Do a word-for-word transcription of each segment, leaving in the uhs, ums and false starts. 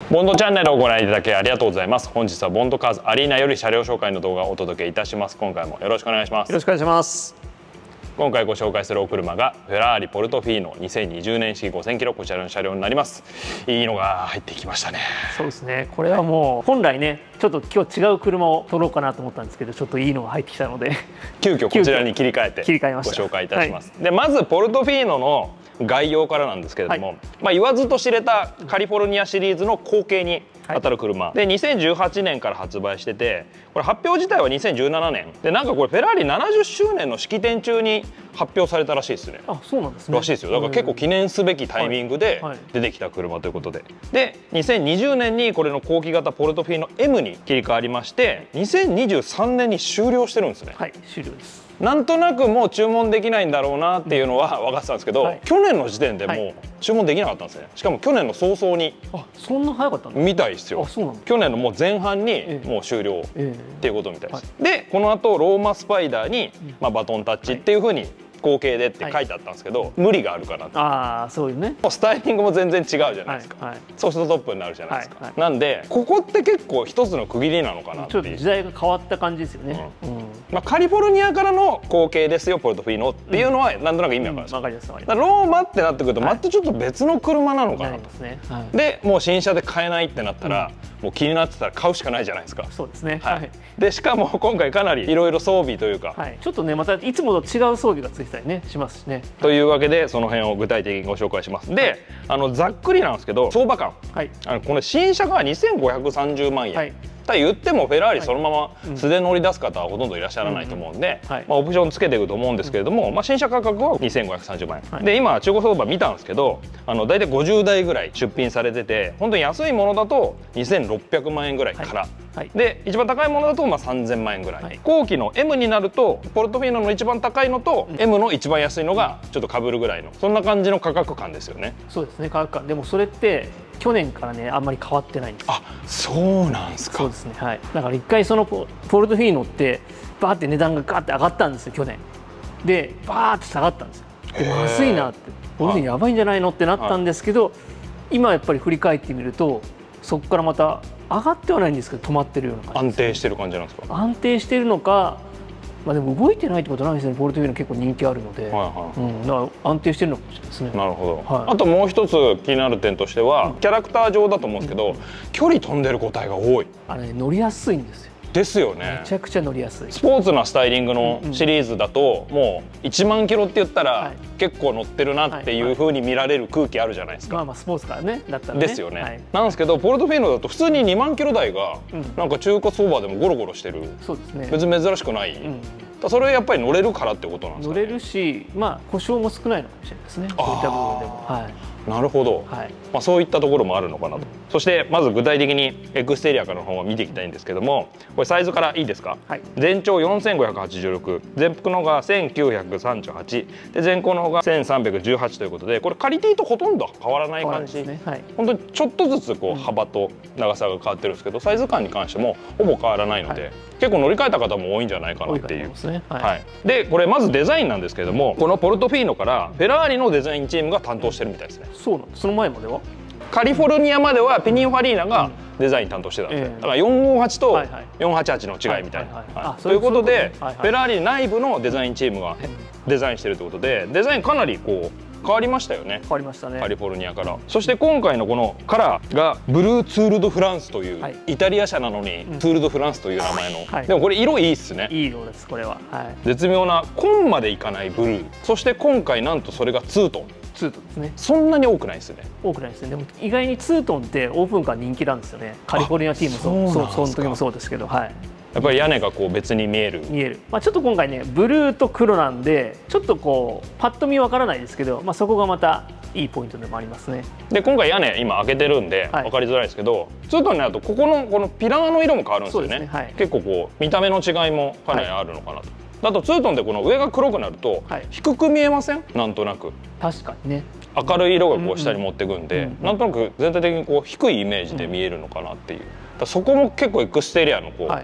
ボンドチャンネルをご覧いただきありがとうございます。本日はボンドカーズアリーナより車両紹介の動画をお届けいたします。今回もよろしくお願いします。 よろしくお願いします。 今回ご紹介するお車がフェラーリポルトフィーノにせんにじゅうねん式ごせんキロ、こちらの車両になります。いいのが入ってきましたね。 そうですね。これはもう本来ね、ちょっと今日違う車を撮ろうかなと思ったんですけど、ちょっといいのが入ってきたので急遽こちらに切り替えて切り替えましたご紹介いたします。はい、でまずポルトフィーノの概要からなんですけれども、はい、まあ言わずと知れたカリフォルニアシリーズの後継に当たる車、はい、でにせんじゅうはちねんから発売してて、これ発表自体はにせんじゅうななねんで、なんかこれフェラーリななじゅっしゅうねんの式典中に発表されたらしいですね。 あ、そうなんですね。 らしいですよ。だから結構記念すべきタイミングで出てきた車ということで、でにせんにじゅうねんにこれの後期型ポルトフィーノ エム に切り替わりまして、にせんにじゅうさんねんに終了してるんですね。 はい、終了です。 なんとなくもう注文できないんだろうなっていうのは分かってたんですけど、はい、去年の時点でもう注文できなかったんですね。しかも去年の早々に。 あ、そんな早かったんですか。 みたいですよ。去年のもう前半にもう終了っていうことみたいです。でこの後ローマスパイダーに、まあ、バトンタッチっていうふうに後継でって書いてあったんですけど、はい、無理があるかなと。 ああ、そういうね。 スタイリングも全然違うじゃないですか、はいはい、ソフトトップになるじゃないですか、はいはい、なんでここって結構一つの区切りなのかなっていう。 ちょっと時代が変わった感じですよね。 うんうん、まあカリフォルニアからの後継ですよポルトフィーノっていうのはなんとなく意味わかるんですよ。 わかります。 ローマってなってくるとまたちょっと別の車なのかなと。でもう新車で買えないってなったら、うん、もう気になってたら買うしかないじゃないですか。 そうですね。 はい。でしかも今回かなりいろいろ装備というか、 はい、ちょっとねまたいつもと違う装備がついてたりねしますしね。 というわけでその辺を具体的にご紹介します。で、はい、あのざっくりなんですけど相場感、はい、あのこの新車がにせんごひゃくさんじゅうまんえん。はい、ただ言ってもフェラーリそのまま素で乗り出す方はほとんどいらっしゃらないと思うんで、オプションつけていくと思うんですけれども、まあ、新車価格はにせんごひゃくさんじゅうまんえん、はい、で今中古相場見たんですけど、あの大体ごじゅうだいぐらい出品されてて、本当に安いものだとにせんろっぴゃくまんえんぐらいから、はいはい、で一番高いものだとまあさんぜんまんえんぐらい、はい、後期の エム になるとポルトフィーノの一番高いのと、うん、エム の一番安いのがちょっとかぶるぐらいのそんな感じの価格感ですよね。 そうですね、価格感。でもそれって去年からねあんまり変わってないんですよ。 あ、そうなんですか。 そうですね、はい。だから一回そのポルトフィーノってバーって値段がガーって上がったんですよ去年で。バーって下がったんですよ。でまずいなって、ポルトフィーノやばいんじゃないのってなったんですけど、はい、今やっぱり振り返ってみるとそこからまた上がってはないんですけど止まってるような感じです。 安定してる感じなんですか。 安定してるのか、まあでも動いてないってことなんですね。ポルトフィーノ結構人気あるので、だから安定してるのかもしれないですね。 なるほど、はい、あともう一つ気になる点としては、うん、キャラクター上だと思うんですけど、うん、距離飛んでる個体が多い。 あれ、ね、乗りやすいんですよ。 ですよね。 めちゃくちゃ乗りやすい。 スポーツなスタイリングのシリーズだと、うんうん、もういちまんキロって言ったら、はい、結構乗ってるなっていう風に見られる空気あるじゃないですか。 まあまあスポーツからねだったらね。 ですよね。 はい、 なんですけどポルトフィーノだと普通ににまんキロ台が、うん、なんか中華相場でもゴロゴロしてる。そうですね。別に珍しくない。うん、それやっぱり乗れるからってことなんですかね。 乗れるし、まあ故障も少ないのかもしれないですね。そういった部分でも。はい。 なるほど、はい、まあそういったところもあるのかなと、うん、そしてまず具体的にエクステリアからの方を見ていきたいんですけども、これサイズからいいですか、はい、全長よんせんごひゃくはちじゅうろく、全幅の方がせんきゅうひゃくさんじゅうはちで、全高の方がせんさんびゃくじゅうはちということで、これカリティとほとんど変わらない感じ、ね、はい、本当にちょっとずつこう幅と長さが変わってるんですけど、サイズ感に関してもほぼ変わらないので、はい、結構乗り換えた方も多いんじゃないかなっていう。でこれまずデザインなんですけれども、このポルトフィーノからフェラーリのデザインチームが担当してるみたいですね。そうなんです。その前まではカリフォルニアまではピニンファリーナがデザイン担当してたんですよ。だからよんごはちとよんはちはちの違いみたいな。ということでフェラーリ内部のデザインチームがデザインしてるということで、デザインかなりこう変わりましたよね。変わりましたね、カリフォルニアから。そして今回のこのカラーがブルーツール・ド・フランスという、はい、イタリア車なのにツール・ド・フランスという名前の、はい、でもこれ色いいっすね。いい色ですこれは、はい、絶妙な紺までいかないブルー。そして今回なんとそれがツートン。ツートンですね。そんなに多くないですね。多くないですね。でも意外にツートンってオープンカー人気なんですよね。カリフォルニアチームもそう、その時もそうですけど、はい。やっぱり屋根がこう別に見える見える、まあ、ちょっと今回ねブルーと黒なんでちょっとこうパッと見わからないですけど、まあ、そこがまたいいポイントでもありますね。で今回屋根今開けてるんで分かりづらいですけど、はい、ツートンになるとここのこのピラーの色も変わるんですよね。はい、結構こう見た目の違いもかなりあるのかなと。はい、あとツートンでこの上が黒くなると低く見えません？なんとなく。確かにね。明るい色がこう下に持っていくんで、なんとなく全体的にこう低いイメージで見えるのかなっていう。そこも結構エクステリアのこう、はい、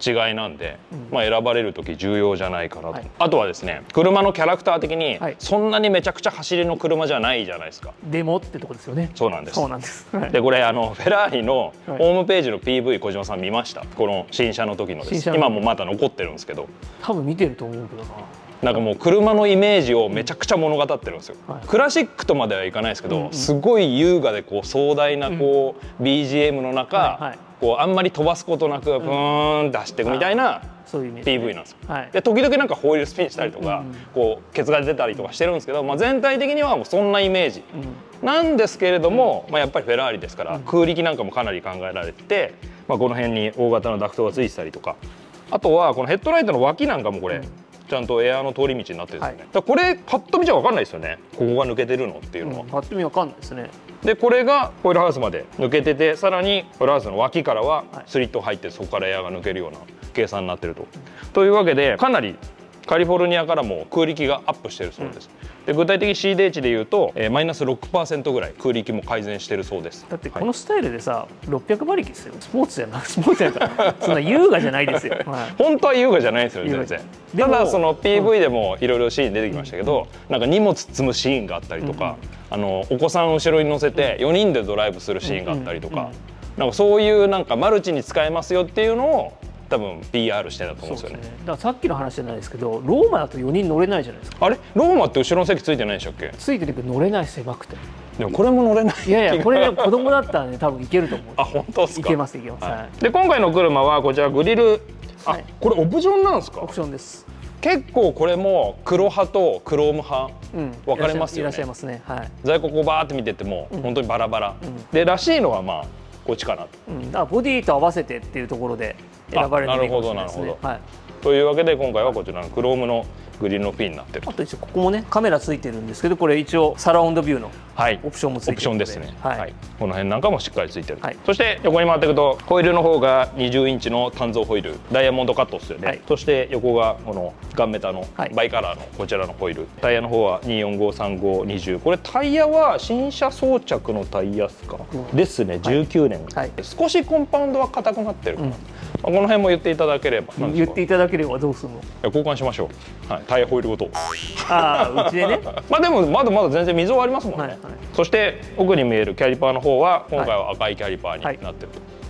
違いなんで、 うん、 まあ選ばれる時重要じゃないかなと、はい、あとはですね車のキャラクター的にそんなにめちゃくちゃ走りの車じゃないじゃないですか。 でもってとこですよね。 そうなんです。 そうなんです、はい、 でこれあのフェラーリのホームページの ピーブイ、小島さん見ました？この新車の時のです。今もまだ残ってるんですけど、 多分見てると思うけどな。 なんかもう車のイメージをめちゃくちゃ物語ってるんですよ、はい、クラシックとまではいかないですけど、うんうん、すごい優雅でこう壮大なこう、うん、ビージーエム の中、はいはい、こうあんまり飛ばすことなくブーン出していくみたいな ピーブイ なんですよ。はい、で時々なんかホイールスピンしたりとか、うんうん、こうケツが出たりとかしてるんですけど、まあ、全体的にはもうそんなイメージ、うん、なんですけれども、まあ、やっぱりフェラーリですから、うん、空力なんかもかなり考えられてて、まあ、この辺に大型のダクトがついてたりとか、あとはこのヘッドライトの脇なんかもこれ、うんちゃんとエアーの通り道になってるんですよね、はい、だこれパッと見じゃ分かんないですよね、ここが抜けてるのっていうのは、うん、 パッと見分かんないですね。 でこれがホイールハウスまで抜けてて、さらにホイールハウスの脇からはスリット入ってそこからエアーが抜けるような計算になってると、うん、というわけでかなりカリフォルニアからも空力がアップしてるそうです、うん、で具体的 シー デー値でいうと、えー、マイナス ろくパーセント ぐらい空力も改善してるそうです。 だってこのスタイルでさ、はい、ろっぴゃく馬力ですよ。スポーツじゃなくスポーツじゃなくそんな優雅じゃないですよ、はい、本当は優雅じゃないですよ全然。ただその ピーブイ でもいろいろシーン出てきましたけど、うん、なんか荷物積むシーンがあったりとか、うん、あのお子さんを後ろに乗せてよにんでドライブするシーンがあったりとか、なんかそういうなんかマルチに使えますよっていうのを多分 ピーアール してたと思うんですよね。 だからさっきの話じゃないですけど、ローマだとよにん乗れないじゃないですか。 あれローマって後ろの席ついてないでしたっけ？ ついてるけど乗れない、狭くて。 でもこれも乗れない。 いやいや、これ子供だったらね多分いけると思う。 あ、本当ですか？ いけますいけます。はい、 で今回の車はこちらグリル、あ、はい、これオプションなんですか？ オプションです。 結構これも黒派とクローム派、うん、分かれますよね。 いらっしゃいますね。はい。 在庫こうバーって見てても、うん、本当にバラバラ、うん、でらしいのはまあこっちかなと、 うん、だからボディと合わせてっていうところで選ばれるのかもしれないですね。なるほどなるほど、はい、というわけで今回はこちらのクロームのグリルのフィンになってる。 あと一応ここもねカメラついてるんですけど、これ一応サラウンドビューのオプションもついてるので、はい、オプションですね、はいはい、この辺なんかもしっかりついてる、はい、そして横に回っていくとホイールの方がにじゅうインチの単造ホイール、ダイヤモンドカットですよね、はい、そして横がこのガンメタのバイカラーのこちらのホイール、タイヤの方はにーよんごさんごにじゅう、これタイヤは新車装着のタイヤですか、うん、ですね、じゅうきゅうねん、はい、少しコンパウンドは硬くなってるかな、うん、この辺も言っていただければ。言っていただければどうするの？ 交換しましょう、はい、タイヤホイールごと。 ああ、うちでねまあでもまだまだ全然溝はありますもんね、はいはい、そして奥に見えるキャリパーの方は今回は赤いキャリパーになってると、はい、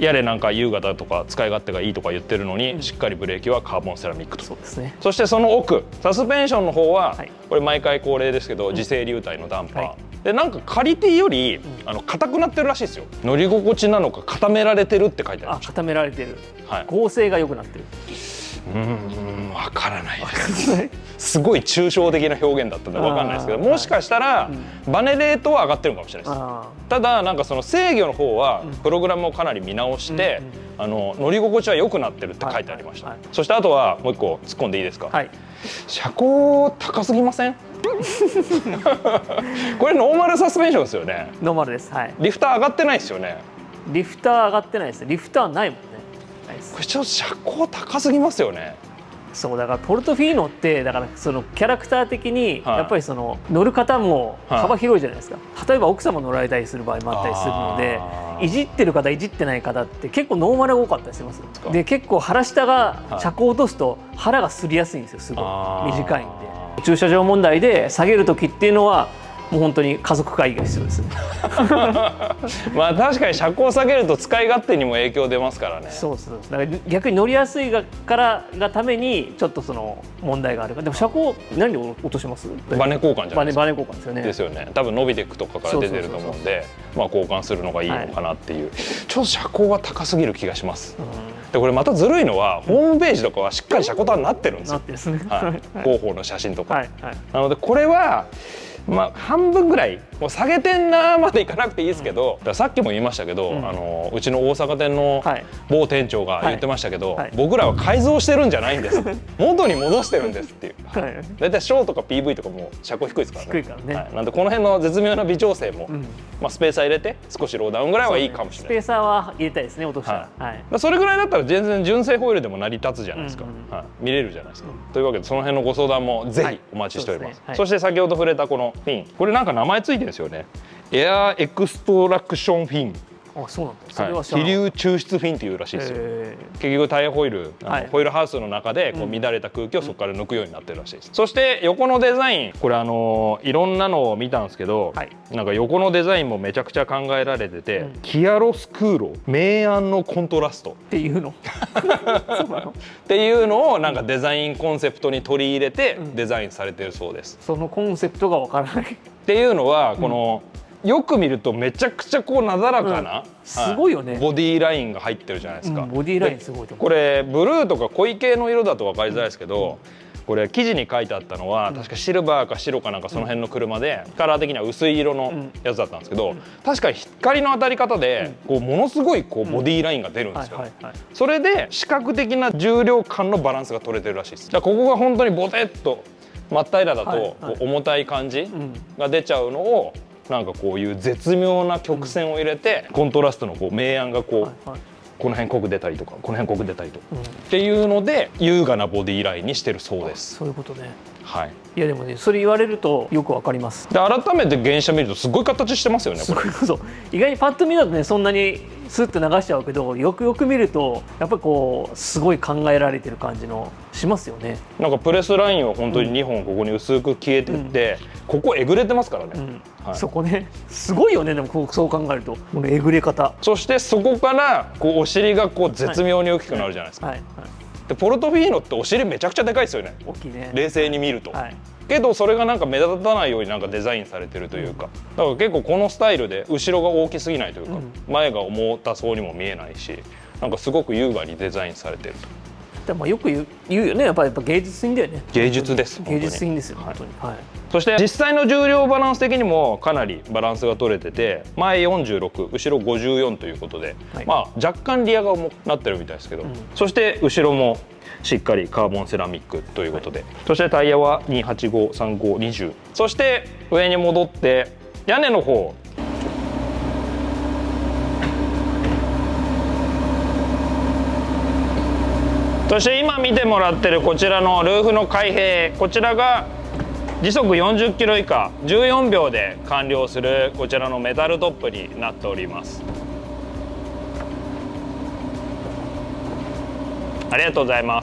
やれなんか優雅だとか使い勝手がいいとか言ってるのに、うん、しっかりブレーキはカーボンセラミックと。そうですね。そしてその奥サスペンションの方は、はい、これ毎回恒例ですけど、うん、自生流体のダンパー、はい、でなんかカリティより、うん、あの硬くなってるらしいですよ。乗り心地なのか固められてるって書いてありました。 あ、固められてる、はい、合成が良くなってる。 うーん、わからないです。すごい抽象的な表現だったんでわかんないですけど、もしかしたら、はい、バネレートは上がってるかもしれないです。ただなんかその制御の方はプログラムをかなり見直して、うん、あの乗り心地は良くなってるって書いてありました。はいはいはい、そしてあとはもう一個突っ込んでいいですか。はい、車高高すぎません？これノーマルサスペンションですよね。 ノーマルです。はい。 リフター上がってないですよね。 リフター上がってないです。リフターないもんね。 これちょっと車高高すぎますよね。 そうだからポルトフィーノってだからそのキャラクター的にやっぱりその乗る方も幅広いじゃないですか、はい、例えば奥様乗られたりする場合もあったりするので、いじってる方いじってない方って結構ノーマルが多かったりします。で結構腹下が車高を落とすと腹がすりやすいんですよ。すごい短いんで、駐車場問題で下げる時っていうのはもう本当に家族会議が必要ですね。 まあ確かに車高下げると使い勝手にも影響出ますからね。 そうそう。だから逆に乗りやすいがからがためにちょっとその問題があるから。でも車高何で落とします？ バネ交換じゃないですか。 バネ交換ですよね。 ですよね。多分ノビテックとかから出てると思うんで、まあ交換するのがいいのかなっていう。はい、ちょっと車高は高すぎる気がします。うん、でこれまたずるいのはホームページとかはしっかり車高単になってるんですよ。なってですね。はい、広報の写真とか。はいはい、なのでこれは。まあ半分ぐらいもう下げてんなまでいかなくていいですけど、うん、さっきも言いましたけど、うん、あのうちの大阪店の某店長が言ってましたけど、はいはい、僕らは改造してるんじゃないんです元に戻してるんですっていう、はい、だいたいショーとか ピーブイ とかも車高低いですからね。低いからね、はい、なんでこの辺の絶妙な微調整も、うん、まあスペーサー入れて少しローダウンぐらいはいいかもしれない、ね、スペペーサーは入れたいですね落としたら、はい、 それぐらいだったら全然純正ホイールでも成り立つじゃないですか、はい、見れるじゃないですか、うん、というわけでその辺のご相談もぜひお待ちしております。はい、 そ, ね、はい、そして先ほど触れたこのフィン、これなんか名前ついてるんですよね。エアーエクストラクションフィン。 あ、そうなんだ。それははい知ら飛なかっ流抽出フィンっていうらしいですよ。 え結局タイヤホイール、あのはいホイールハウスの中でこう乱れた空気をそこから抜くようになってるらしいです。そして横のデザイン、これあのいろんなのを見たんですけど、 はいなんか横のデザインもめちゃくちゃ考えられてて、 うんキアロスクーロ明暗のコントラストーっていうの。そうなの。 っていうのをなんかデザインコンセプトに取り入れてうんデザインされてるそうです。 そのコンセプトがわからない。 っていうのはこの、よく見るとめちゃくちゃこうなだらかな、 うんすごいよねボディーラインが入ってるじゃないですか。 うんボディーラインすごいと思う。 これブルーとか濃い系の色だと分かりづらいですけど、これ記事に書いてあったのは確かシルバーか白かなんかその辺の車で、カラー的には薄い色のやつだったんですけど、確かに光の当たり方でこうものすごいこうボディーラインが出るんですよ。それで視覚的な重量感のバランスが取れてるらしいです。じゃあここが本当にボテッと真っ平らだとこう重たい感じが出ちゃうのを、なんかこういう絶妙な曲線を入れてコントラストのこう明暗がこうこの辺濃く出たりとかこの辺濃く出たりとか、うん、っていうので優雅なボディラインにしてるそうです。 そういうことね。 はい。 いやでもね、それ言われるとよくわかります。 で改めて原車見るとすごい形してますよね。 すごいこと。意外にパッと見だとねそんなにスッと流しちゃうけど、よくよく見るとやっぱりこうすごい考えられてる感じのしますよね。 なんかプレスラインは本当ににほんここに薄く消えてって、うん、ここえぐれてますからね。 うんはい、そこねすごいよね。でもこうそう考えるとこのえぐれ方。 そしてそこからこうお尻がこう絶妙に大きくなるじゃないですか。はいはいはい、でポルトフィーノってお尻めちゃくちゃでかいですよね。 大きいね。 冷静に見ると。はい、けどそれがなんか目立たないようになんかデザインされてるというか、だから結構このスタイルで後ろが大きすぎないというか、うん、前が重たそうにも見えないし、なんかすごく優雅にデザインされてると。 でもよく言う、言うよね。やっぱりやっぱ芸術品だよね。 芸術です。 芸術品ですよ本当に。はい。 そして実際の重量バランス的にもかなりバランスが取れてて、前よんじゅうろく後ろごじゅうよんということで、はい、まあ若干リアが重くなってるみたいですけど、うん、そして後ろもしっかりカーボンセラミックということで、はい、そしてタイヤはにはちごさんごにじゅう、そして上に戻って屋根の方、そして今見てもらってるこちらのルーフの開閉、こちらが時速よんじゅっキロ以下じゅうよんびょうで完了するこちらのメタルトップになっております。ありがとうございます。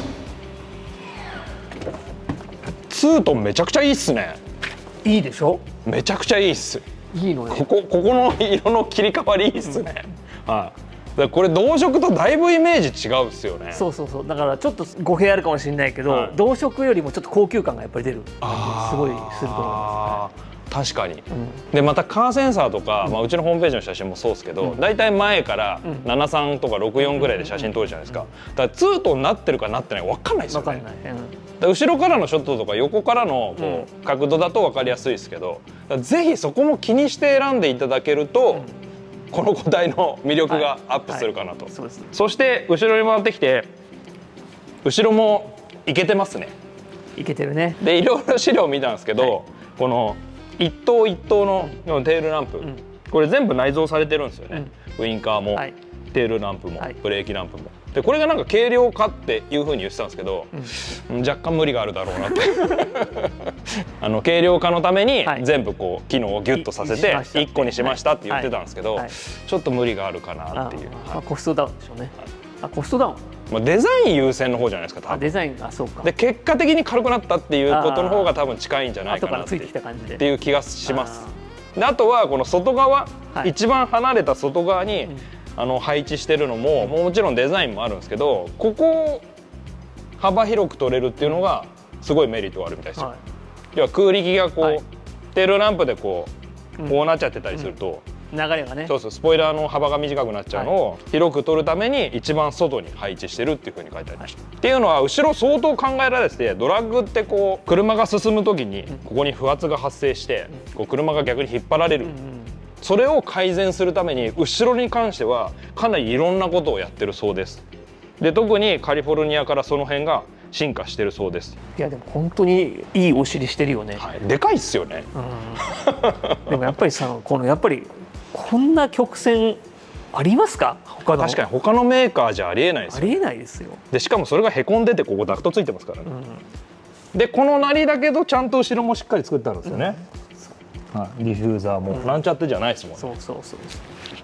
ツートンめちゃくちゃいいっすね。いいでしょ。 めちゃくちゃいいっす。 いいのね。 ここここの色の切り替わりいいっすね。うん、はい。これ同色とだいぶイメージ違うっすよね。 そうそうそう。だからちょっと語弊あるかもしれないけど、はい、同色よりもちょっと高級感がやっぱり出る。すごいすると思います、ね。 確かに、うん、でまたカーセンサーとか、うんまあ、うちのホームページの写真もそうですけど、大体、うん、前からななさんとかろくよんぐらいで写真撮るじゃないですか。だからツートンになってるかなってないか分かんないですよね。分かんない、うん、後ろからのショットとか横からのこう、うん、角度だと分かりやすいですけど、ぜひそこも気にして選んでいただけると、うん、この個体の魅力がアップするかなと。そして後ろに回ってきて後ろもいけてますね。 いけてるね。 でいろいろ資料見たんですけど、はい、この一灯一灯のテールランプ、うん、これ全部内蔵されてるんですよね、うん、ウインカーも、はい、テールランプも、はい、ブレーキランプも。でこれがなんか軽量化っていうふうに言ってたんですけど、うん、若干無理があるだろうなってあの軽量化のために全部こう機能をギュッとさせていっこにしましたって言ってたんですけど、ちょっと無理があるかなっていう。 まあ、コストダウンでしょうね。あ、コストダウン。 まあデザイン優先の方じゃないですか多分。 デザイン、あ、そうか。 で結果的に軽くなったっていうことの方が多分近いんじゃないかなっていう気がします。であとはこの外側、はい、一番離れた外側に、うん、あの配置してるのも、もちろんデザインもあるんですけど、ここを幅広く取れるっていうのがすごいメリットがあるみたいですよ。はい、要は空力がこう、はい、テールランプでこうこうなっちゃってたりすると。うん流れがね、 そうそう、スポイラーの幅が短くなっちゃうのを広く取るために一番外に配置してるっていうふうに書いてありました。はい、っていうのは後ろ相当考えられてて、ドラッグってこう車が進む時にここに不圧が発生してこう車が逆に引っ張られる、それを改善するために後ろに関してはかなりいろんなことをやってるそうです。で特にカリフォルニアからその辺が進化してるそうです。 いやでも本当にいいお尻してるよね。 はい、でかいっすよね。 うん、でもやっぱりさ、このやっぱりこんな曲線ありますか？他の。 確かに他のメーカーじゃありえないですよ。 ありえないですよ。 でしかもそれがへこんでてここダクトついてますからね。うん、でこのなりだけどちゃんと後ろもしっかり作ってあるんですよね。うん、はい、ディフューザーもなんちゃってじゃないですもんね。 そうそうそう。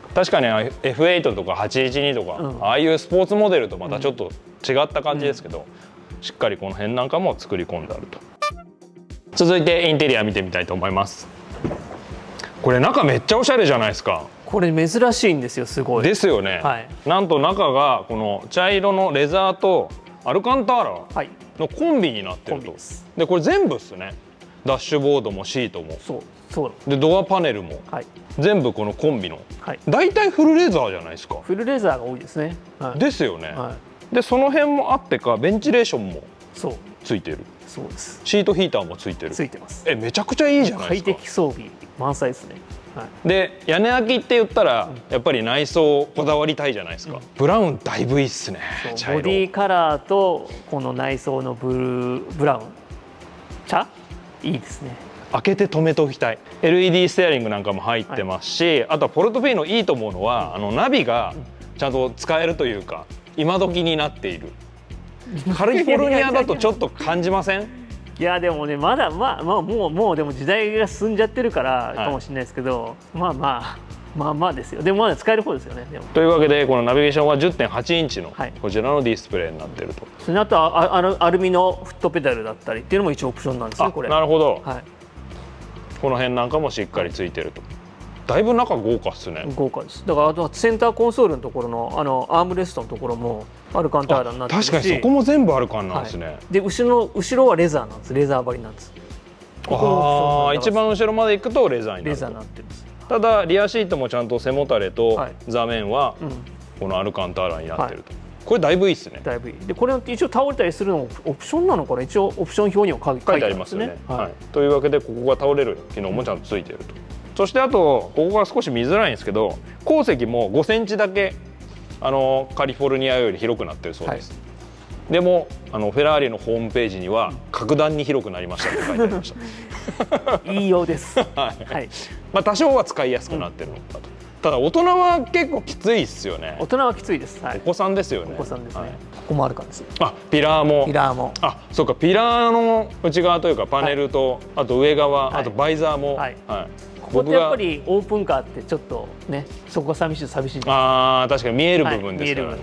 確かに エフエイト とかはちいちにとか、うん、ああいうスポーツモデルとまたちょっと違った感じですけど、うん、しっかりこの辺なんかも作り込んであると。続いてインテリア見てみたいと思います。これ中めっちゃおしゃれじゃないですか。 これ珍しいんですよ。すごいですよね、はい、なんと中がこの茶色のレザーとアルカンターラのコンビになってると、はい、でこれ全部っすね。ダッシュボードもシートもそうそうでドアパネルも、はい、全部このコンビの、はい、大体フルレザーじゃないですか。 フルレザーが多いですね、 はい、ですよね、はい、でその辺もあってかベンチレーションもそうついてる。 そうです。 シートヒーターもついてる。 ついてます。 えめちゃくちゃいいじゃないですか。 快適装備満載ですね。はい、 で屋根開きって言ったら、うん、やっぱり内装こだわりたいじゃないですか、うん、ブラウンだいぶいいっすね。 ボディカラーとこの内装のブルーブラウン茶いいですね。 開けて止めておきたい。 エルイーディー ステアリングなんかも入ってますし、はい、あとはポルトフィーノいいと思うのは、うん、あのナビがちゃんと使えるというか今時になっている。カリフォルニアだとちょっと感じません？ いやでもねまだまあまあもうもうでも時代が進んじゃってるからかもしれないですけど、はい、まあまあまあまあですよ。でもまだ使える方ですよね。でもというわけでこのナビゲーションは じゅってんはちインチのこちらのディスプレイになっていると。 それあとはアルアルミのフットペダルだったりっていうのも一応オプションなんですねこれ。 なるほど、 はい、 この辺なんかもしっかりついてると。だいぶ中豪華っすね。 豪華です。だからあとはセンターコンソールのところのあのアームレストのところもアルカンターラになってるし、 確かにそこも全部アルカンなんですね、はい、 で後ろの後ろはレザーなんです。レザー張りなんです。 ああ一番後ろまで行くとレザーになる。 レザーになってるんです。 ただリアシートもちゃんと背もたれと座面はこのアルカンターラになってると、はい、これだいぶいいですね。 だいぶいい。でこれ一応倒れたりするのもオプションなのかな。一応オプション表には書いてありますね。 はい、というわけでここが倒れる機能もちゃんとついてると。そしてあとここが少し見づらいんですけど後席もごセンチだけあのカリフォルニアより広くなってるそうです、はい、でもあのフェラーリのホームページには格段に広くなりましたって書いてありましたいいようです、はいはい、まあ多少は使いやすくなってるのかと、うん、ただ大人は結構きついですよね。 大人はきついです、はい、 お子さんですよね。 お子さんですね、はい、ここもあるかです。 あピラーもピラーもあそうかピラーの内側というかパネルと、はい、あと上側、はい、あとバイザーも、はいはい、 ここってやっぱりオープンカーってちょっとねそこが寂しい寂しい。 ああ確かに見える部分ですからね、はい、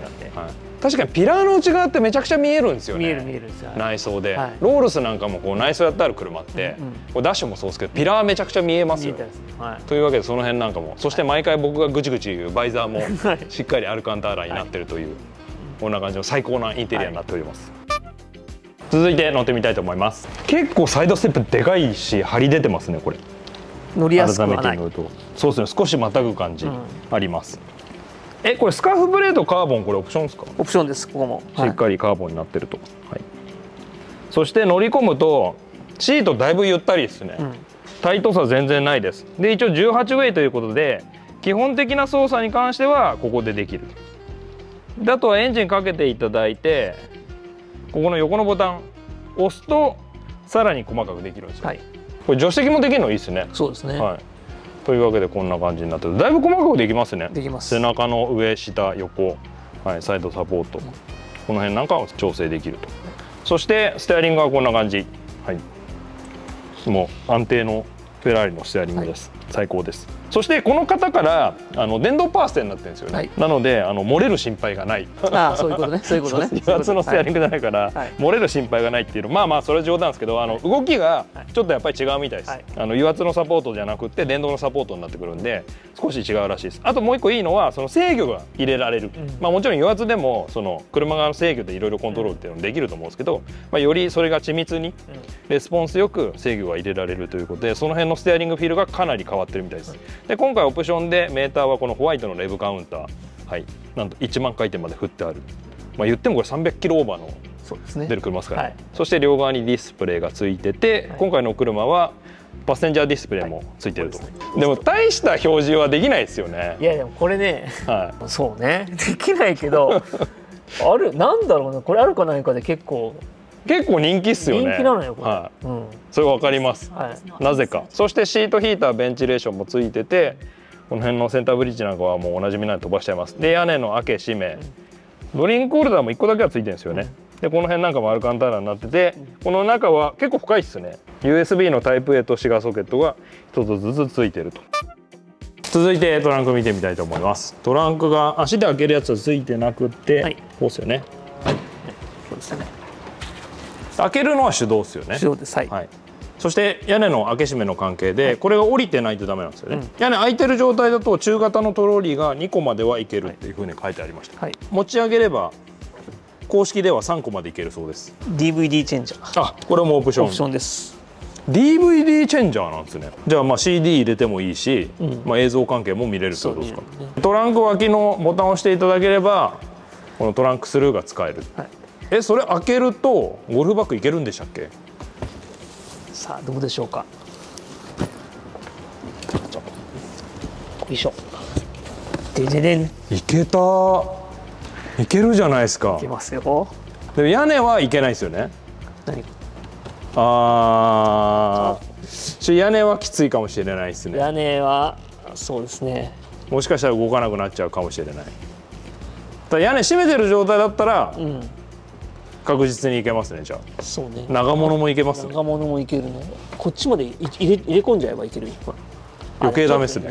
確かにピラーの内側ってめちゃくちゃ見えるんですよね。 見える見えるんですよ、 内装で、はい、ロールスなんかもこう内装やってある車って、うんうん、これダッシュもそうですけどピラーめちゃくちゃ見えますよ、はい、というわけでその辺なんかもそして毎回僕がぐちぐち言うバイザーもしっかりアルカンターラになってるという、はい、こんな感じの最高なインテリアになっております、はい、続いて乗ってみたいと思います。結構サイドステップでかいし張り出てますね。これ乗りやすくはない。 改めて乗るとそうですね少しまたぐ感じあります、うん、えこれスカーフブレードカーボンこれオプションですか？オプションです。ここもしっかりカーボンになってると、はい、そして乗り込むとシートだいぶゆったりですね、うん、タイトさ全然ないです。で一応じゅうはちウェイということで基本的な操作に関してはここでできる。であとはエンジンかけていただいてここの横のボタン押すとさらに細かくできるんですよ、はい、これ助手席もできるのいいですね。 そうですね、 はい、というわけでこんな感じになってる。だいぶ細かくできますね。 できます。 背中の上下横、はい、サイドサポート、うん、この辺なんかを調整できると。そしてステアリングはこんな感じ、はい、もう安定のフェラーリのステアリングです、はい、最高です。そしてこの方からあの電動パワーステになってるんですよね、はい、なのであの漏れる心配がない。 ああそういうことねそういうことね。 油圧のステアリングじゃないから、はい、漏れる心配がないっていうのまあまあそれは冗談ですけどあの動きがちょっとやっぱり違うみたいです、はい、あの油圧のサポートじゃなくて電動のサポートになってくるんで少し違うらしいです。あともう一個いいのはその制御が入れられる、うん、まあもちろん油圧でもその車側の制御でいろいろコントロールっていうのもできると思うんですけど、まあ、よりそれが緻密にレスポンスよく制御が入れられるということでその辺のステアリングフィールがかなり変わってるみたいです。で今回オプションでメーターはこのホワイトのレブカウンター、はい、なんといちまん回転まで振ってある、まあ、言ってもこれさんびゃくキロオーバーの出る車ですから、ねはい、そして両側にディスプレイがついてて、はい、今回の車はパッセンジャーディスプレイもついてると、はい、でも大した表示はできないですよね。 いやでもこれね、はい、そうねできないけどあるなんだろうなこれあるかないかで結構結構人気っすよね。 人気なのよこれ、 はいうん、それわかります、はい、なぜか。そしてシートヒーターベンチレーションもついててこの辺のセンターブリッジなんかはもうおなじみなんで飛ばしちゃいます。で屋根の開け閉め、ドリンクホルダーもいっこだけはついてるんですよね。でこの辺なんかもアルカンターラになっててこの中は結構深いっすね。 ユーエスビー のタイプ A とシガーソケットがひとつずつついてると。 続いてトランク見てみたいと思います。トランクが足で開けるやつはついてなくて、はい、こうですよね。はい、そうですね。開けるのは手動ですよね。 手動です。はい。 はい、そして屋根の開け閉めの関係で、はい、これが降りてないとダメなんですよね。うん、屋根開いてる状態だと中型のトローリーがにこまではいけるっていうふうに書いてありました。はい、持ち上げれば公式ではさんこまでいけるそうです。 ディーブイディー チェンジャー。 あ、これもオプション。 オプションです。 ディーブイディー チェンジャーなんですね。じゃあまあ シーディー 入れてもいいし、うん、まあ映像関係も見れるってことですか。ね、トランク脇のボタンを押していただければこのトランクスルーが使える。はい、え、それ開けるとゴルフバッグいけるんでしたっけ？ さあどうでしょうか。よいしょ。でででん。 いけた。いけるじゃないですか。 いけますよ。 でも屋根はいけないですよね。 何？ ああ、屋根はきついかもしれないですね。 屋根はそうですね。 もしかしたら動かなくなっちゃうかもしれない。ただ屋根閉めてる状態だったら、うん、確実にいけますね。じゃあ。そうね。長物もいけますね。 長物もいけるね。こっちまで入れ入れ込んじゃえばいける。 余計ダメですね。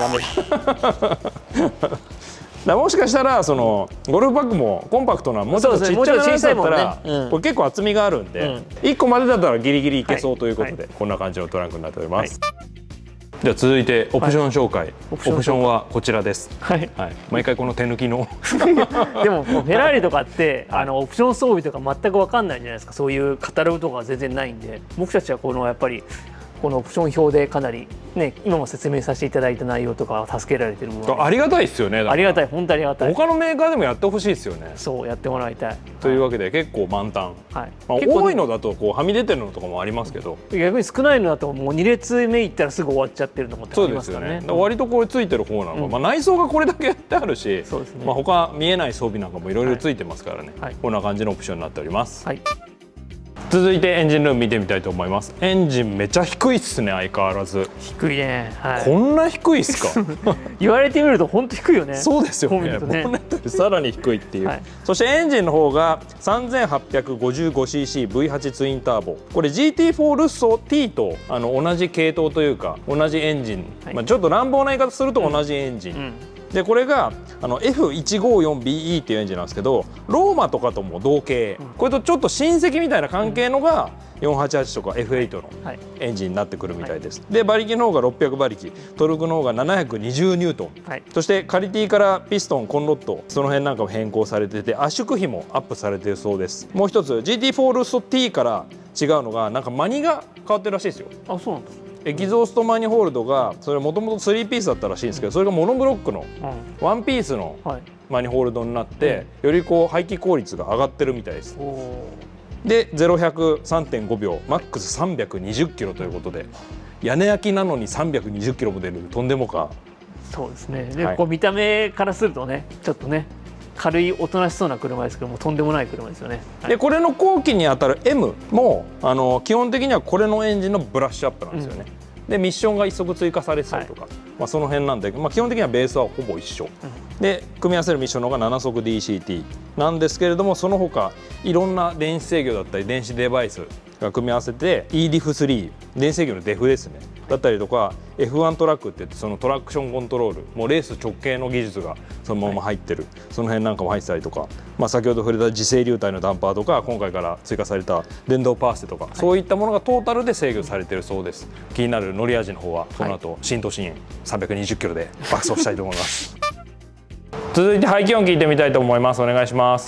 だもしかしたらそのゴルフバッグもコンパクトなもうちょっとちっちゃなやつだったらこれ結構厚みがあるんでいっこまでだったらギリギリいけそうということでこんな感じのトランクになっております。では続いてオプション紹介。オプションはこちらです。はい毎回この手抜きのでもフェラーリとかってあのオプション装備とか全く分かんないじゃないですか。そういうカタログとかは全然ないんで僕たちはこのやっぱりこのオプション表でかなりね今も説明させていただいた内容とか助けられてるものありがたいですよね。 ありがたい、本当ありがたい。 他のメーカーでもやってほしいですよね。 そうやってもらいたいというわけで結構満タン、はいまあ、多いのだとこうはみ出てるのとかもありますけど逆に少ないのだともうに列目いったらすぐ終わっちゃってるのもありますからね。 そうですよね。割とこれついてる方なの、うん、まあ内装がこれだけやってあるしそうですね、まあ他見えない装備なんかもいろいろついてますからね、はい、こんな感じのオプションになっております。はい、続いてエンジンルーム見てみたいと思います。エンジンめちゃ低いっすね。相変わらず低いね、はい、 こんな低いっすか言われてみると本当低いよね。 そうですよね。ボンネットよりさらに低いっていう、はい、そしてエンジンの方が さんぜんはっぴゃくごじゅうごシーシーブイはち ツインターボ、これ ジーティーフォー ルッソ T とあの同じ系統というか同じエンジン、はい、まあちょっと乱暴な言い方すると同じエンジン、うんうんでこれがあの エフいちごよんビーイー っていうエンジンなんですけどローマとかとも同系、うん、これとちょっと親戚みたいな関係のがよんはちはちとか エフエイト のエンジンになってくるみたいです、はい、で馬力の方がろっぴゃく馬力トルクの方がななひゃくにじゅうニュートン、はい、そしてカリティからピストンコンロットその辺なんかも変更されてて圧縮比もアップされているそうです。もう一つ ジーティーフォー ルッソ T から違うのがなんかマニが変わってるらしいですよ。 あ、そうなんだ。 エキゾーストマニホールドがそれもともとスリーピースだったらしいんですけどそれがモノブロックのワンピースのマニホールドになってよりこう排気効率が上がってるみたいです。でゼロひゃく さんてんごびょうマックスさんびゃくにじゅっキロということで屋根焼きなのにさんびゃくにじゅっキロも出るとんでもか。そうですね。で、はい、こう見た目からするとねちょっとね軽いおとなしそうな車ですけどもとんでもない車ですよね。はい、でこれの後期にあたる エム もあの基本的にはこれのエンジンのブラッシュアップなんですよね。うん、でミッションがいっそく追加されてたりとか、はい、まあその辺なんで、まあ、基本的にはベースはほぼ一緒、うん、で組み合わせるミッションの方がななそく ディーシーティー なんですけれどもその他いろんな電子制御だったり電子デバイスが組み合わせて イーディフスリー 電子制御のデフですねだったりとか エフワン トラックっていってそのトラクションコントロールもうレース直系の技術がそのまま入ってる、はい、その辺なんかも入ってたりとか、まあ、先ほど触れた自制流体のダンパーとか今回から追加された電動パーステとか、はい、そういったものがトータルで制御されているそうです。気になる乗り味の方はこの後、はい、新都心さんびゃくにじゅっキロで爆走したいと思います続いて排気音聞いてみたいと思います。お願いします。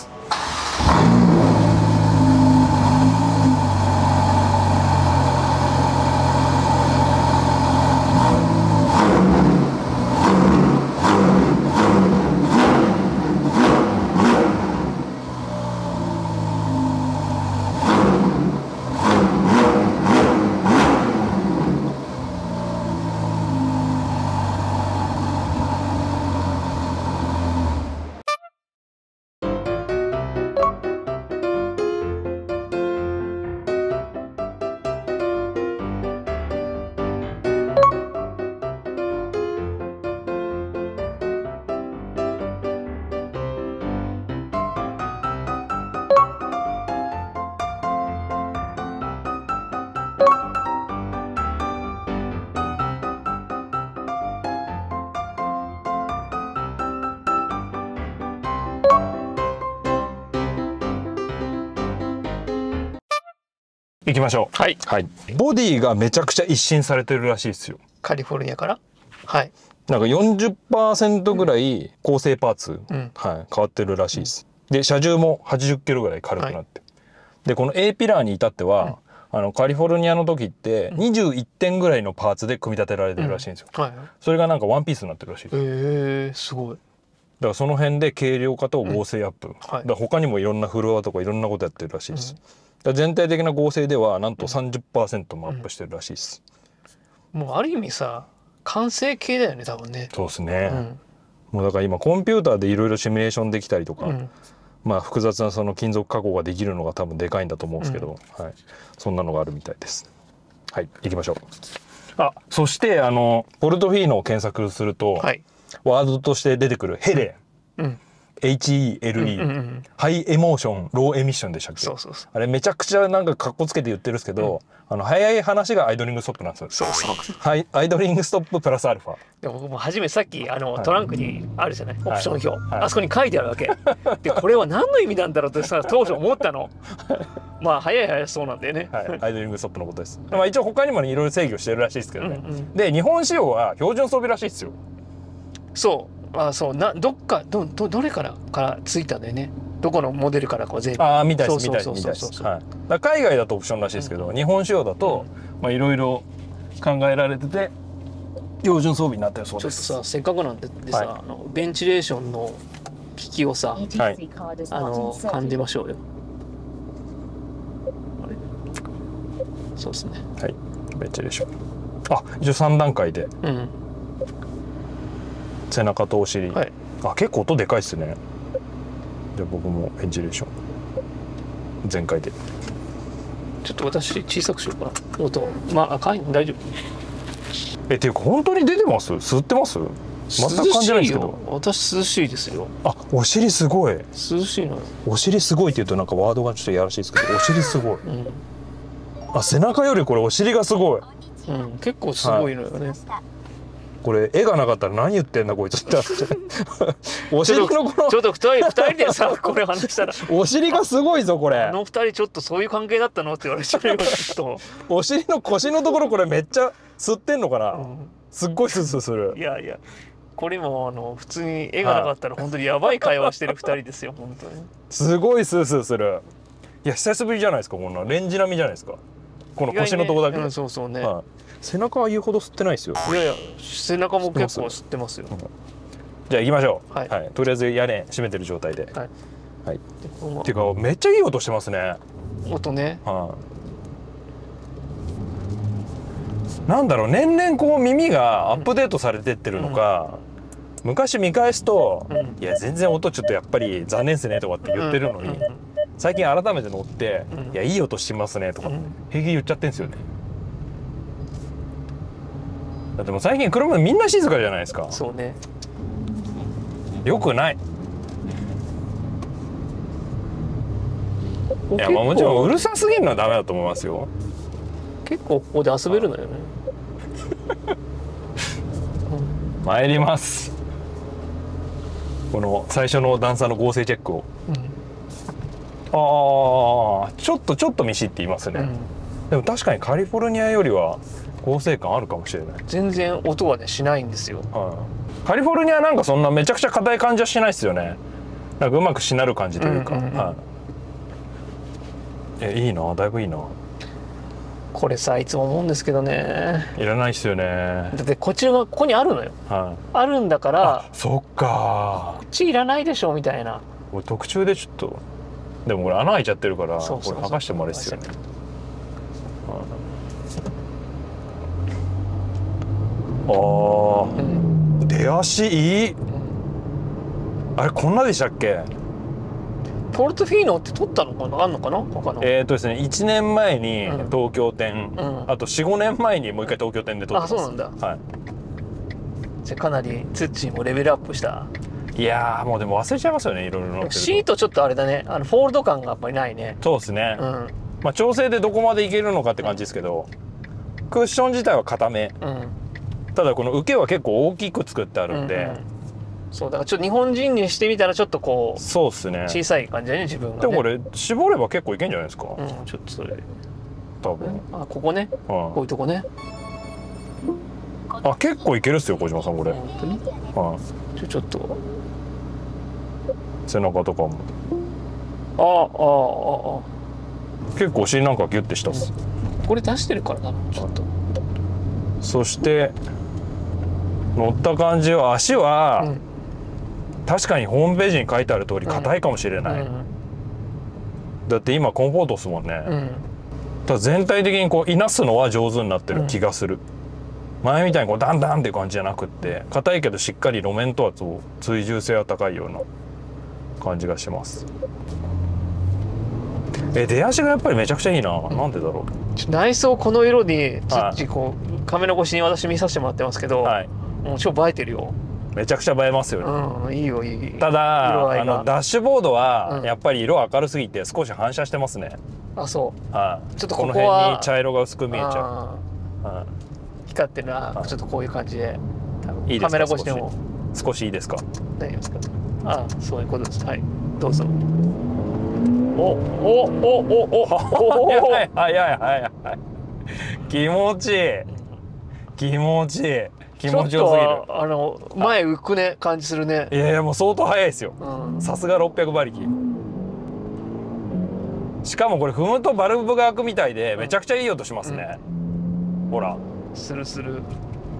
行きましょう。 はい、 はい、ボディがめちゃくちゃ一新されてるらしいですよ。 カリフォルニアから。はい。 なんか よんじゅっパーセント ぐらい構成パーツ、 うん、 はい、変わってるらしいです。で車重もはちじゅっキロぐらい軽くなって、はい、でこの A ピラーに至っては、うん、あのカリフォルニアの時ってにじゅういってんぐらいのパーツで組み立てられてるらしいんですよ、うんはい、それがなんかワンピースになってるらしいです。 へえ、すごい。 だからその辺で軽量化と合成アップ、うんはい、だから他にもいろんなフロアとかいろんなことやってるらしいです、うん、だから全体的な合成ではなんと さんじゅっパーセント もアップしてるらしいです、 うんうん、もうある意味さ完成形だよね多分ね。 そうですね、うん、もうだから今コンピューターでいろいろシミュレーションできたりとか、うん、まあ複雑なその金属加工ができるのが多分でかいんだと思うんですけど、うんはい、そんなのがあるみたいです。はい行きましょう。あそしてあのポルトフィーノを検索すると、はい、ワードとして出てくるヘレン、うん、エイチイーエルイー ハイエモーションローエミッションでしたっけ。そうそうそう、あれめちゃくちゃなんかカッコつけて言ってるんですけど、うん、あの早い話がアイドリングストップなんですよ。そうそう、はい、アイドリングストッププラスアルファ。でも僕も初めさっきあの、はい、トランクにあるじゃないオプション表、はい、あそこに書いてあるわけでこれは何の意味なんだろうってさ当初思ったのまあ早い早いそうなんだよね、はい、アイドリングストップのことです。まあ一応他にもいろいろ制御してるらしいですけどね、うんうん、で日本仕様は標準装備らしいですよ。そうあそうなどっか ど, ど, どれからからついたんだよね。どこのモデルからこう全部。ああみたいですみたいですみたいです。海外だとオプションらしいですけど、うん、日本仕様だとまあいろいろ考えられてて標準装備になってるそうです。ちょっとさせっかくなんでさ、はい、あのベンチレーションの効きをさ、はい、あの感じましょうよ。あれそうですね。はいベンチレーション。あ一応さん段階で。うん背中とお尻、はい、あ結構音でかいっすね。じゃあ僕もベンチレーション全開で。ちょっと私小さくしようかな音。まあ赤い大丈夫。えっていうか本当に出てます？吸ってます？全く感じないですけど。私涼しいですよ。あお尻すごい涼しいのよ。お尻すごいって言うとなんかワードがちょっとやらしいですけどお尻すごい、うん、あ背中よりこれお尻がすごい、うん、結構すごいのよね、はいこれ絵がなかったら何言ってんだこいつってお尻のこのちょっとふたりふたりでさこれ話したらお尻がすごいぞこれ。あのふたりちょっとそういう関係だったのって言われちゃうよちょっとお尻の腰のところこれめっちゃ吸ってんのかな、うん、すっごいスースーする。いやいやこれもあの普通に絵がなかったら本当にやばい会話してるふたりですよ本当に。すごいスースーする。いや久しぶりじゃないですかこんなレンジ並みじゃないですかこの腰のとこだけ、ねうん、そうそうね、はい背中は言うほど吸ってないですよ。いやいや背中も結構吸ってますよ。うん、じゃあ行きましょう。はい、はい、とりあえず屋根閉めてる状態で。はい。はい。っていうかめっちゃいい音してますね。音ね。はい。なんだろう年々こう耳がアップデートされてってるのか、うん、昔見返すと、うん、いや全然音ちょっとやっぱり残念っすねとかって言ってるのに、うん、最近改めて乗って、うん、いやいい音しますねとか、うん、平気言っちゃってんですよね。だってもう最近車みんな静かじゃないですか。そうね。よくない。いやまあもちろんうるさすぎるのはダメだと思いますよ。結構ここで遊べるのよね。参ります。この最初の段差の合成チェックを。うん、ああちょっとちょっとミシって言いますね。うん、でも確かにカリフォルニアよりは。合成感あるかもしれない。全然音はねしないんですよ、はい、カリフォルニアなんかそんなめちゃくちゃ硬い感じはしないですよね。なんかうまくしなる感じというか、はい、えいいなだいぶいいな。これさいつも思うんですけどねいらないっすよね。だってこっちがここにあるのよ、はい、あるんだからそっかこっちいらないでしょみたいな。これ特注でちょっとでもこれ穴開いちゃってるからこれ剥がしてもあれですよね。あー、うん、出足いい。あれこんなでしたっけ。ポルトフィーノって取ったのかなあんのかな他の。えっとですねいちねんまえに東京店、うん、あと よん,ご 年前にもう一回東京店で取ってます。あそうなんだ、はい、じゃあかなりツッチーもレベルアップした。いやーもうでも忘れちゃいますよねいろいろ乗ってると。シートちょっとあれだねあのフォールド感がやっぱりないね。そうですね、うん、まあ調整でどこまでいけるのかって感じですけど、うん、クッション自体は固め、うんただこの受けは結構大きく作ってあるんで、うんうん、 そうだからちょっと日本人にしてみたらちょっとこうそうっすね。 小さい感じだね自分が、ね、 でもこれ絞れば結構いけんじゃないですか。 うん、ちょっとそれ多分。 あここね、うん、こういうとこね。 あ結構いけるっすよ小島さんこれ。 本当に。 はい。 ちょちょっと背中とかも。 あああああ結構お尻なんかギュッてしたっす。 これ出してるからなちょっと。 そして乗った感じは足は、うん、確かにホームページに書いてある通り硬いかもしれない、うんうん、だって今コンフォートですもんね、うん、ただ全体的にこういなすのは上手になってる気がする、うん、前みたいにこうダンダンっていう感じじゃなくって硬いけどしっかり路面とは追従性は高いような感じがします。え出足がやっぱりめちゃくちゃいいな、うん、なんでだろう。内装この色につっちこうカメラ越しに私見させてもらってますけど、はい、もう超映えてるよ。 めちゃくちゃ映えますよね、 うん、いいよいい。 ただあのダッシュボードはやっぱり色明るすぎて少し反射してますね、 うん、あそう、 はい、 ちょっとここはこの辺に茶色が薄く見えちゃう、 はい、光ってるな。ちょっとこういう感じでいいですか。 カメラ越しでも少しいいですか。 大丈夫ですか。あそういうことです。はいどうぞ。おおおおおおはいはいはいはい気持ちいい気持ちいい気持ちよすぎる。 あの前浮くね感じするね。 いやいやもう相当速いですよ。さすがろっぴゃく馬力。しかもこれ踏むとバルブが開くみたいでめちゃくちゃいい音しますね、うん、ほらするする。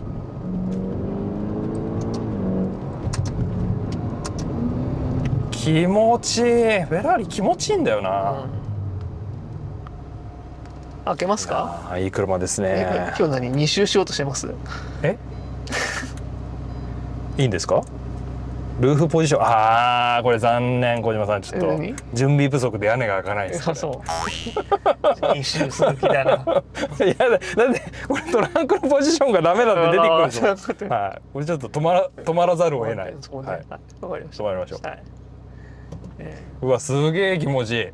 気持ちいい。フェラーリ気持ちいいんだよな、うん、 開けますか。 いい車ですね。 今日何に周しようとしてます。 えいいんですか。ルーフポジション。ああこれ残念小島さんちょっと準備不足で屋根が開かないです。 そうに周する気だな。いやだってこれトランクのポジションがダメだって出てくるぞ。はい、これちょっと止まら止まらざるを得ない。はい、 わかりました。 止まりましょう。はい、えー、うわすげえ気持ちいい。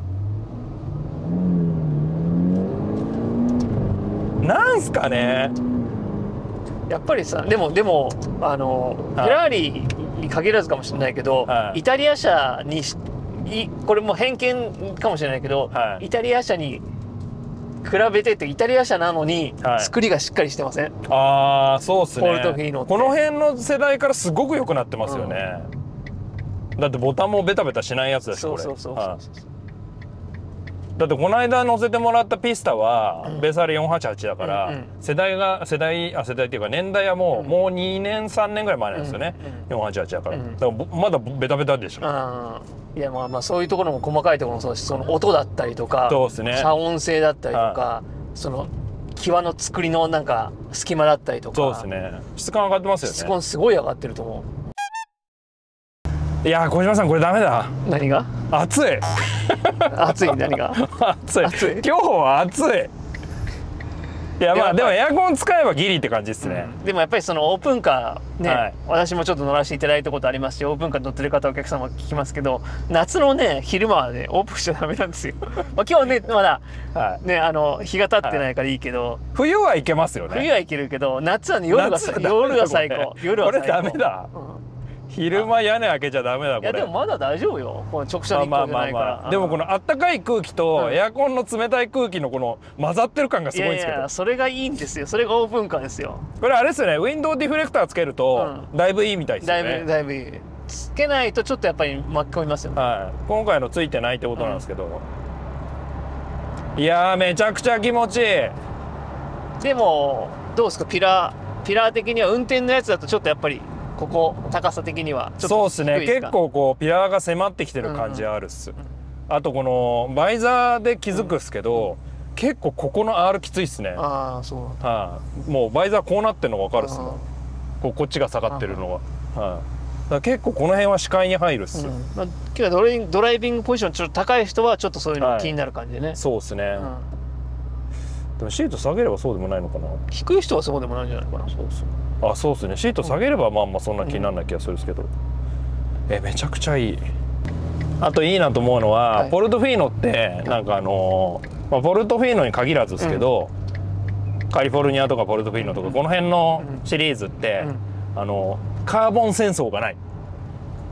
なんすかね。 やっぱりさでもでもあのフェラーリに限らずかもしれないけど、はい、イタリア車にいこれも偏見かもしれないけど、はい、イタリア車に比べててイタリア車なのに、はい、作りがしっかりしてません。 ああそうっすね。 ポルトフィーノってこの辺の世代からすごく良くなってますよね、うん、だってボタンもベタベタしないやつだしこれ。そうそうそうそう、はい、だってこの間乗せてもらったピスタはベース アールよんはちはち だから、うんうん、世代が世代あ世代っていうか年代はもう、うん、もうにねんさんねんぐらい前なんですよね、うんうん、よんはちはちだから、うん、だからまだベタベタでしょ。 あいやまあまあそういうところも細かいところもそうだしその音だったりとかそうですね、 遮音性だったりとか、はい、その際の作りのなんか隙間だったりとかそうですね質感上がってますよね。 質感すごい上がってると思う。いや小島さんこれダメだ。 何が暑い暑い何が暑い暑い今日は暑い。いやまあでもエアコン使えばギリって感じですね、 うん、でもやっぱりそのオープンカーね、はい、私もちょっと乗らせていただいたことありますしオープンカー乗ってる方お客様聞きますけど夏のね昼間はねオープンしちゃダメなんですよまあ今日ねまだ、はい、ねあの日が経ってないからいいけど、はい、 冬はいけますよね。 冬はいけるけど夏はね夜が夜が最高。夜は最高。 これダメだ、うん昼間屋根開けちゃダメだこれ。 いやでもまだ大丈夫よこの直射日光じゃないから。 でもこのあったかい空気とエアコンの冷たい空気のこの混ざってる感がすごいんですけど。いやいやそれがいいんですよ。それがオープンカーですよ。 これあれですよねウィンドウディフレクターつけるとだいぶいいみたいですよね、 うん、だいぶだいぶいい。つけないとちょっとやっぱり巻き込みますよね、 はい、今回のついてないってことなんですけど、うん、いやーめちゃくちゃ気持ちいい。 でもどうですかピラーピラー的には運転のやつだとちょっとやっぱりここ高さ的にはちょっとそうですね結構こうピラーが迫ってきてる感じあるっす、うんうん、あとこのバイザーで気づくっすけど、うん、結構ここの アール きついっすね。 ああそうはあ、もうバイザーこうなってるの分かるっすね。こうこっちが下がってるのは、はあ、だから結構この辺は視界に入るっす、うんまあ、今日ドライドライビングポジションちょっと高い人はちょっとそういうのが気になる感じでね、はい、 そうっすね、うん、でもシート下げればそうでもないのかな。 低い人はそうでもないんじゃないかな。そうそうあそうですねシート下げればまあまあそんな気にならない気がするんですけど、うん、えめちゃくちゃいい。あといいなと思うのは、はい、ポルトフィーノってなんかあのーまあ、ポルトフィーノに限らずですけど、うん、カリフォルニアとかポルトフィーノとかこの辺のシリーズって、うん、あのカーボン戦争がない。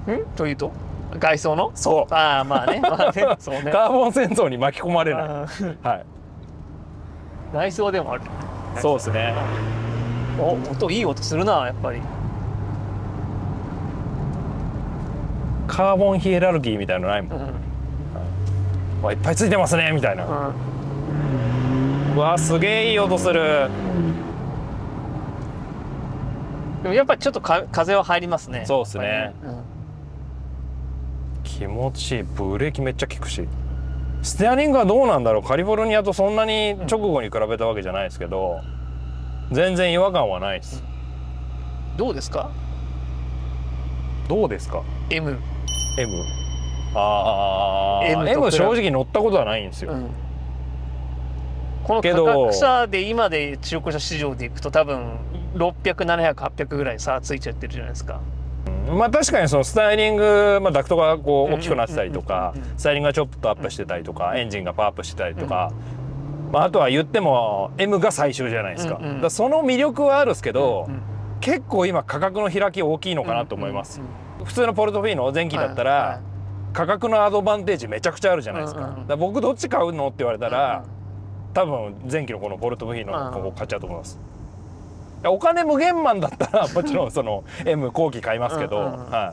んというと外装のそうああまあねまあねそうねカーボン戦争に巻き込まれない。はい。 内装でもある。 そうですね。 お、音いい音するなやっぱり。 カーボンヒエラルキーみたいなのないもん。うん、わいっぱいついてますねみたいな。うん、わすげえいい音する。 でもやっぱりちょっとか風は入りますね。 そうですね。 ねうん、 気持ちいい。ブレーキめっちゃ効くし。ステアリングはどうなんだろう。カリフォルニアとそんなに直後に比べたわけじゃないですけど、全然違和感はないです。 どうですか？ どうですか？ M。 M。ああ。M, M 正直乗ったことはないんですよ。うん、 この価格差で今で中古車市場でいくと多分ろっぴゃく、ななひゃく、はっぴゃくぐらい差ついちゃってるじゃないですか。 まあ確かにそのスタイリング、まあ、ダクトがこう大きくなってたりとかスタイリングがちょっとアップしてたりとかエンジンがパワーアップしてたりとか、まあ、あとは言っても M が最終じゃないですか。だからその魅力はあるんですけど、結構今価格の開き大きいのかなと思います。普通のポルトフィーノ前期だったら価格のアドバンテージめちゃくちゃあるじゃないですか。だから僕どっち買うのって言われたら多分前期のこのポルトフィーノのここ買っちゃうと思います。お金無限満だったらもちろんその M 後期買いますけど、はい、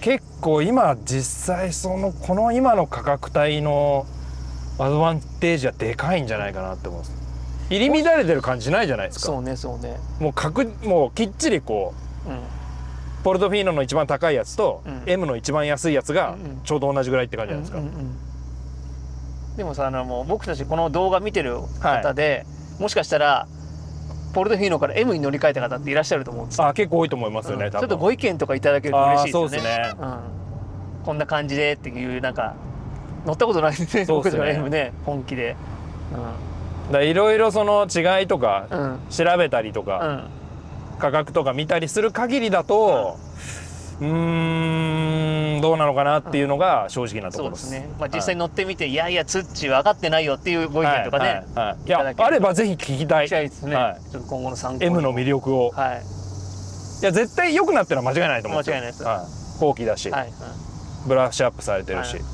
結構今実際そのこの今の価格帯のアドバンテージはでかいんじゃないかなって思います。入り乱れてる感じないじゃないですか。 そうねそうね。 もう確もうきっちりこう、うん、ポルトフィーノの一番高いやつと、うん、M の一番安いやつがちょうど同じぐらいって感じじゃないですか。 でもさあのもう僕たちこの動画見てる方で、はい、もしかしたらポルトフィーノから M に乗り換えた方っていらっしゃると思うんですよ。 あ、結構多いと思いますよね。うん、 ちょっとご意見とかいただけると嬉しいですよね。 そうですね。 うん、こんな感じでっていうなんか乗ったことないですね。僕ら M ね本気で。 うん、だいろいろその違いとか調べたりとか、うん、価格とか見たりする限りだと、うん、うーんどうなのかなっていうのが正直なところです。 そうですね。まあ実際乗ってみて、はい、いやいやツッチ分かってないよっていうご意見とかね。はいはいはい、 いやあればぜひ聞きたい。 聞きたいですね。はい、ちょっと今後の参考に。 M の魅力を。はい。いや絶対良くなってるのは間違いないと思うんですよ。間違いないです。はい。後期だし、はいはい、ブラッシュアップされてるし。はい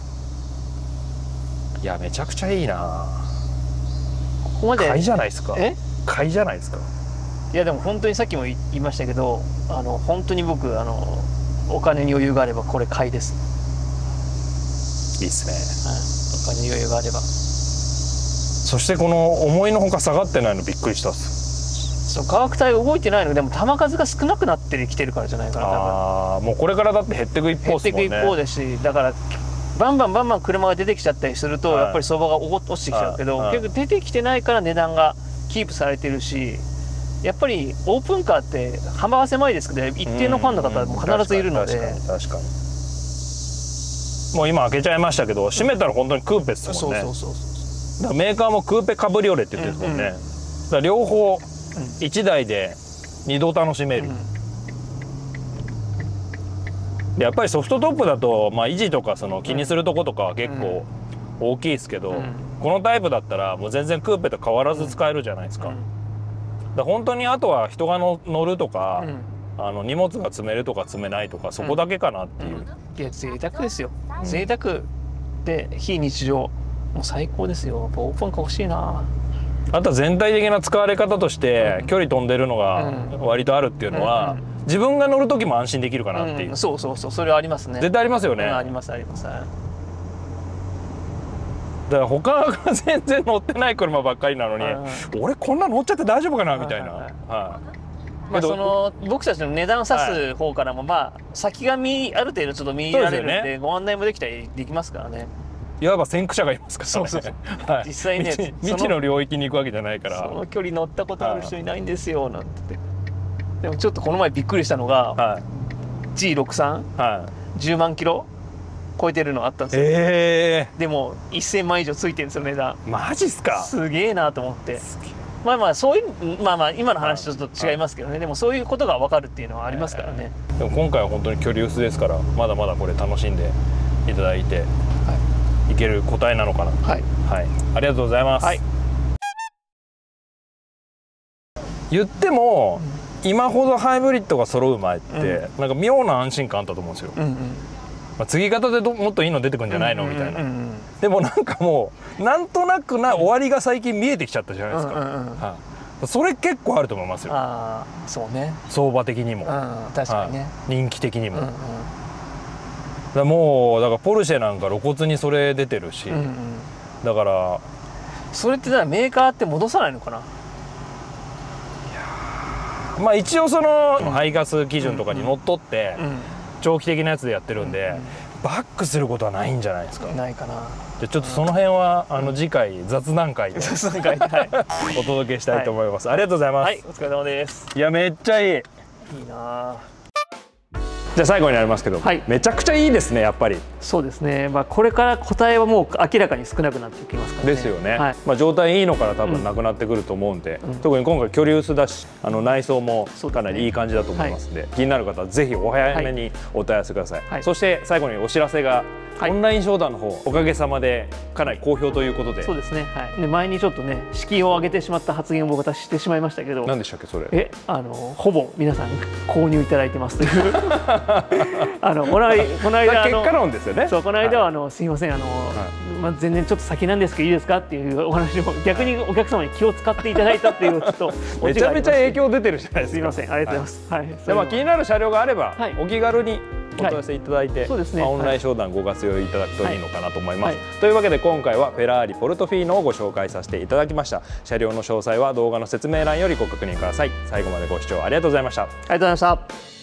、いやめちゃくちゃいいな。ここまで買いじゃないですか。え？買いじゃないですか。 いやでも本当にさっきも言いましたけど、あの本当に僕あのお金に余裕があればこれ買いです。 いいっすね。はい、お金に余裕があれば。 そしてこの思いのほか下がってないのびっくりしたっす。 そう価格帯動いてないのでも球数が少なくなってきてるからじゃないかな。多分ああもうこれからだって減っていく一方ですもんね。 減っていく一方ですし、だからバンバンバンバン車が出てきちゃったりすると、はい、やっぱり相場が落ちてきちゃうけど、はい、結局出てきてないから値段がキープされてるし、やっぱりオープンカーって幅は狭いですけど一定のファンの方も必ずいるので。 確かに確かに。もう今開けちゃいましたけど閉めたら本当にクーペですもんね。そうそうそうそう。だからメーカーもクーペカブリオレって言ってるんですもんね。うんうん、だから両方いちだいでにど楽しめる。うん、やっぱりソフトトップだと、まあ、維持とかその気にするとことかは結構大きいですけど、うん、このタイプだったらもう全然クーペと変わらず使えるじゃないですか。うん、だ本当にあとは人がの乗るとか、うん、あの荷物が積めるとか積めないとかそこだけかなっていう。うんうん、 いや贅沢ですよ。うん、贅沢で非日常もう最高ですよ。オープンカー欲しいな。 あとは全体的な使われ方として距離飛んでるのが割とあるっていうのは、うんうん、自分が乗る時も安心できるかなっていう、 うん、そうそうそうそれはありますね。 絶対ありますよね。 うん、ありますあります。だから他が全然乗ってない車ばっかりなのに、うん、俺こんな乗っちゃって大丈夫かなみたいな。はい、 まあその僕たちの値段を指す方からも、まあ先が見ある程度ちょっと見られるんで、ね、ご案内もできたりできますからね。 いわば先駆者がいますからね。そうそうそう、はい、実際ね未知の領域に行くわけじゃないから、 その距離乗ったことある人いないんですよなんて。でもちょっとこの前びっくりしたのが、はい、ジーろくじゅうさん、はい、じゅうまんキロ超えてるのあったんですよ。えー、でもせんまん以上ついてるんですよ値段。 マジっすか。 すげえなと思って。まあまあそういうまあまあ今の話とちょっと違いますけどね、はい、でもそういうことが分かるっていうのはありますからね。 えー、でも今回は本当に距離薄ですからまだまだこれ楽しんでいただいて、はい、いける答えなのかな。はい、はい、ありがとうございます。はい、言っても、うん、 今ほどハイブリッドが揃う前って、うん、なんか妙な安心感あったと思うんですよ。うんうん、まあ、継ぎ方でどもっといいの出てくるんじゃないのみたいな。でもなんかもうなんとなくな終わりが最近見えてきちゃったじゃないですか。それ結構あると思いますよ。 ああ、そうね。 相場的にも、 うん、確かにね。 人気的にも。うんうん、だもうだからポルシェなんか露骨にそれ出てるし、うんうん、だからそれってだからメーカーって戻さないのかな。いやまあ一応その排ガス基準とかにのっとって長期的なやつでやってるんで、バックすることはないんじゃないですか。 ないかな。 じゃちょっとその辺はあの次回雑談会で雑談会でお届けしたいと思います。ありがとうございます。 はい、お疲れ様です。 いやめっちゃいい。いいな。 じゃあ最後になりますけど、はい、めちゃくちゃいいですねやっぱり。 そうですね。まあこれから個体はもう明らかに少なくなってきますからね。 ですよね。はい、まあ状態いいのから多分なくなってくると思うんで、うん、特に今回居留スだし、あの内装もかなりいい感じだと思いますので、はい、気になる方はぜひお早めにお問い合わせください。はい、そして最後にお知らせが。はい、オンライン商談の方おかげさまでかなり好評ということで。そうですね、はい、で前にちょっとね敷居を上げてしまった発言を僕はしてしまいましたけど、 何でしたっけそれ。えあのほぼ皆さん購入いただいてますというあのこの間この間結果論ですよね。 そうこの間はあの、はい、すみませんあの、はい、まあ、全然ちょっと先なんですけどいいですかっていうお話を逆にお客様に気を使っていただいたっていうちょっとめちゃめちゃ影響出てるじゃないですか。 すみませんありがとうございます。はい、はい、 でまあ気になる車両があれば、はい、お気軽にお問い合わせいただいて、はい、まあ、オンライン商談ご活用いただくといいのかなと思います。はいはい、というわけで今回はフェラーリポルトフィーノをご紹介させていただきました。車両の詳細は動画の説明欄よりご確認ください。最後までご視聴ありがとうございました。ありがとうございました。